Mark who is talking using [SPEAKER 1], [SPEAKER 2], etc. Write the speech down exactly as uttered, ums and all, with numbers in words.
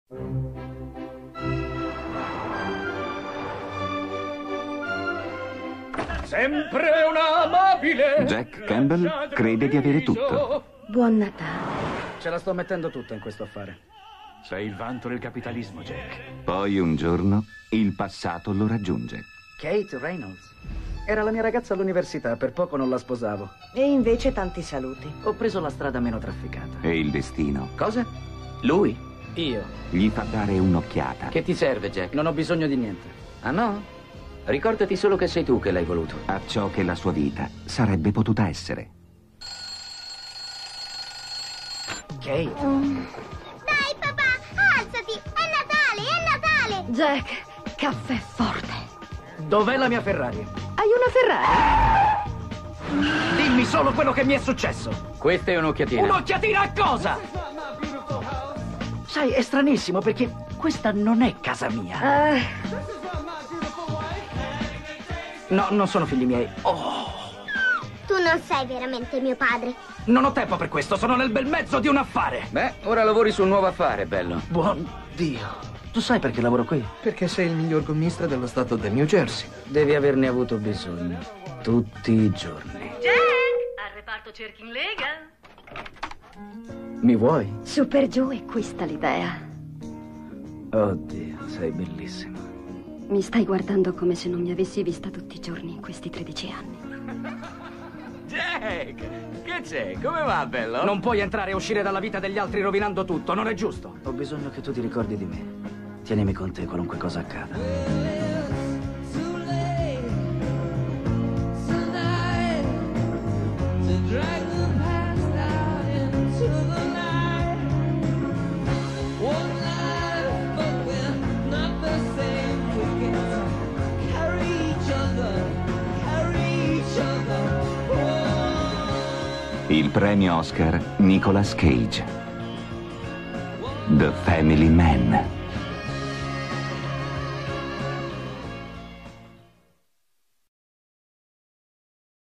[SPEAKER 1] Sempre un amabile.
[SPEAKER 2] Jack Campbell crede di avere tutto.
[SPEAKER 3] Buon Natale.
[SPEAKER 4] Ce la sto mettendo tutta in questo affare.
[SPEAKER 1] Sei il vanto del capitalismo, Jack.
[SPEAKER 2] Poi un giorno il passato lo raggiunge.
[SPEAKER 4] Kate Reynolds. Era la mia ragazza all'università, per poco non la sposavo.
[SPEAKER 3] E invece tanti saluti.
[SPEAKER 4] Ho preso la strada meno trafficata.
[SPEAKER 2] E il destino
[SPEAKER 4] Cosa?
[SPEAKER 1] Lui?
[SPEAKER 4] Io.
[SPEAKER 2] gli fa dare un'occhiata.
[SPEAKER 1] Che ti serve, Jack?
[SPEAKER 4] Non ho bisogno di niente.
[SPEAKER 1] Ah, no? Ricordati solo che sei tu che l'hai voluto.
[SPEAKER 2] A ciò che la sua vita sarebbe potuta essere.
[SPEAKER 4] Kate.
[SPEAKER 5] Dai, papà, alzati! È Natale, è Natale!
[SPEAKER 3] Jack, caffè forte.
[SPEAKER 4] Dov'è la mia Ferrari?
[SPEAKER 3] Hai una Ferrari?
[SPEAKER 4] Dimmi solo quello che mi è successo.
[SPEAKER 1] Questa è un'occhiatina.
[SPEAKER 4] Un'occhiatina a cosa? Sai, è stranissimo perché questa non è casa mia.
[SPEAKER 3] Eh,
[SPEAKER 4] No, non sono figli miei. Oh,
[SPEAKER 5] Tu non sei veramente mio padre.
[SPEAKER 4] non ho tempo per questo, sono nel bel mezzo di un affare.
[SPEAKER 1] Beh, ora lavori su un nuovo affare, bello.
[SPEAKER 4] Buon Dio. Tu sai perché lavoro qui?
[SPEAKER 6] Perché sei il miglior gommista dello stato del New Jersey.
[SPEAKER 4] Devi averne avuto bisogno. Tutti i giorni.
[SPEAKER 7] Jack, al reparto cerchi in lega.
[SPEAKER 4] Mi vuoi?
[SPEAKER 3] su per giù è questa l'idea.
[SPEAKER 4] Oddio, sei bellissimo.
[SPEAKER 3] Mi stai guardando come se non mi avessi vista tutti i giorni in questi tredici anni.
[SPEAKER 1] Jack, che c'è? Come va, bello?
[SPEAKER 4] Non puoi entrare e uscire dalla vita degli altri rovinando tutto, non è giusto. Ho bisogno che tu ti ricordi di me. Tienimi con te qualunque cosa accada.
[SPEAKER 2] Il premio Oscar Nicolas Cage. The Family Man.